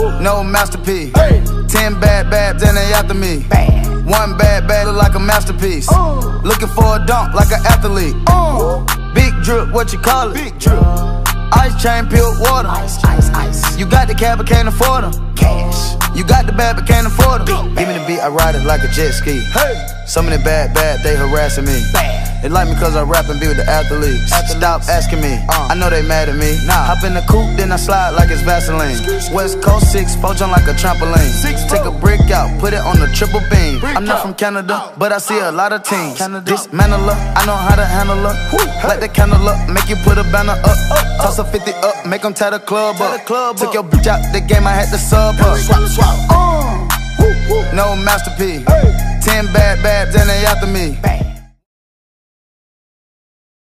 no masterpiece. 10 bad babs and they after me. One bad bag look like a masterpiece. Looking for a dunk like an athlete. Big drip, what you call it? Big drip. Ice chain, peeled water. Ice. You got the cab, but can't afford them. Cash. You got the bad, but can't afford them. Give me the beat, I ride it like a jet ski. Some of the bad, they harassing me. They like me cause I rap and be with the athletes. Stop asking me, I know they mad at me. Hop in the coupe, then I slide like it's Vaseline. West Coast 6'4", jump like a trampoline. Take a brick out, put it on the triple beam. I'm not from Canada, but I see a lot of teams. Dismantle her, I know how to handle her. Light the candle up, make you put a banner up. Toss a 50 up, make them tie the club up. Took your bitch out the game, I had to sub her. No masterpiece. 10 bad babs and they after me.